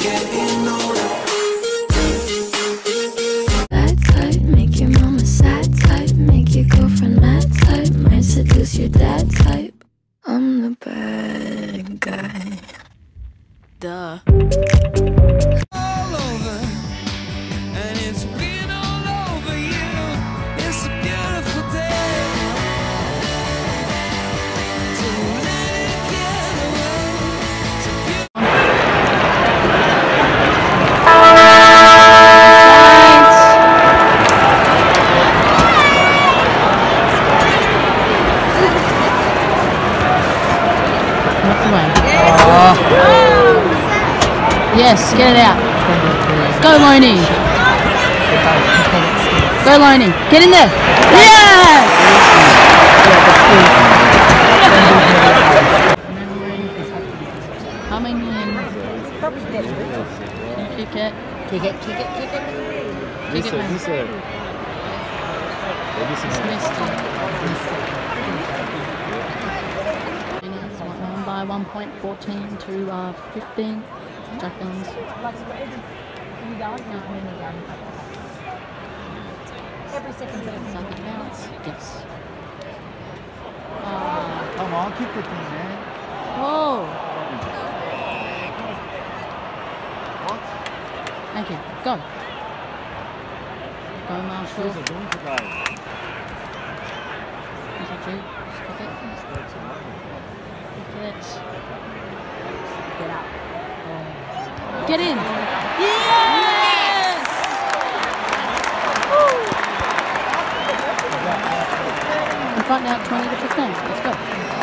getting older. Bad type, make your mama sad type, make your girlfriend mad type, might seduce your dad type. I'm the bad guy. Duh. All over, and it's been all over you. It's a beautiful day. So let it get away. It's a Yes, get it out. Go, Loney. Go, Loney. Get in there. Yes! Coming in. Kick it. Kick it. Kick it, man. Won by 1.14 to 15. Jackins. Every second Second bounce. Yes. Come on, keep the thing, man. Oh. What? Thank you. Go. Go, Marshall. Who's it doing today? Is that you? Kick it. Kick it. Get up. Get in! Yes! Woo! In front now, 20 to 15. Let's go.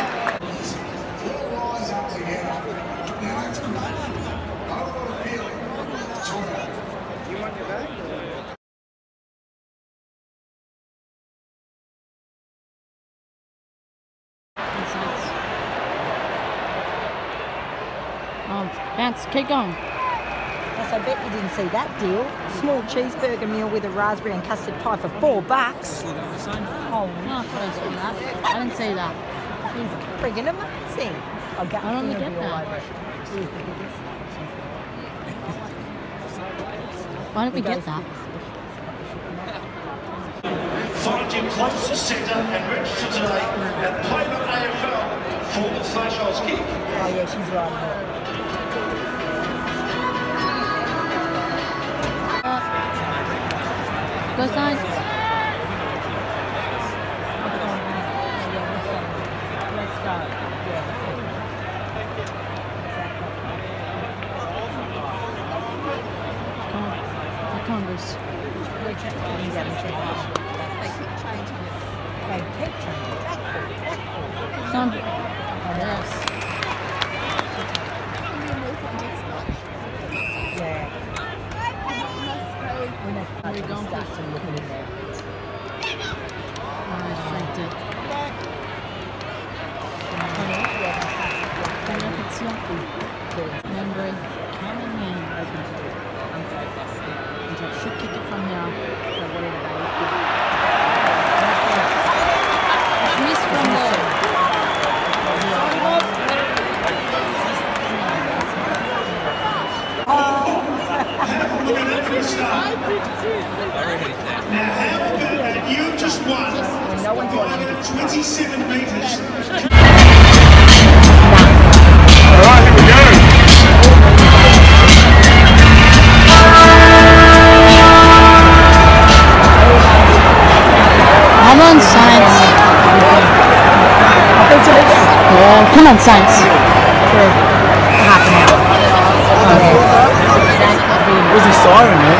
Bounce, keep going. Yes, I bet you didn't see that deal. Small cheeseburger meal with a raspberry and custard pie for $4. Oh, No, first from that. I didn't see that. friggin' amazing. I don't get that. Why don't we get that? Find your closest centre and register today at playbookafl.com/Oski. Oh yeah, she's right. Go sign. Let's go. Come on, Bruce. They keep changing. Come. Yes. Yeah. We're going for I shanked it. Remember, coming in. Should kick it from here. It's missed from there. Look at that for a start. Now, how about that? You just won 527 metres. Alright, here we go. Come on, Science. Come on, Science. Half an hour. Where's the siren, man?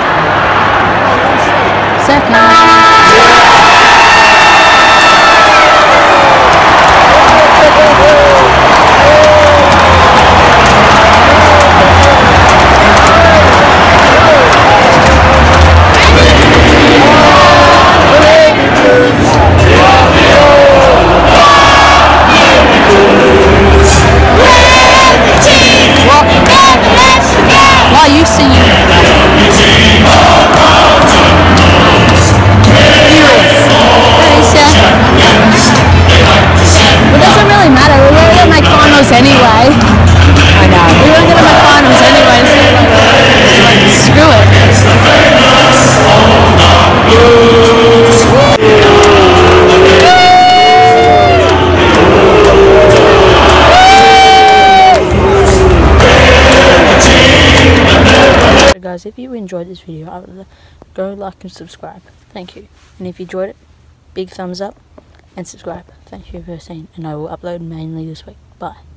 Second. Guys, if you enjoyed this video, I would go like and subscribe. Thank you. And if you enjoyed it, big thumbs up and subscribe. Thank you for seeing, and I will upload mainly this week. Bye.